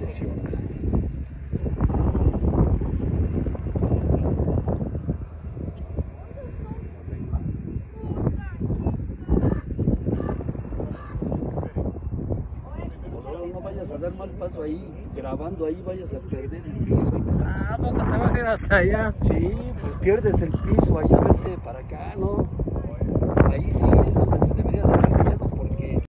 excepcional. No vayas a dar mal paso ahí, grabando ahí, vayas a perder el piso. Ah, ¿poco te vas a ir hasta allá? Sí, pues pierdes el piso, allá vete para acá, ¿no? Ahí sí es donde te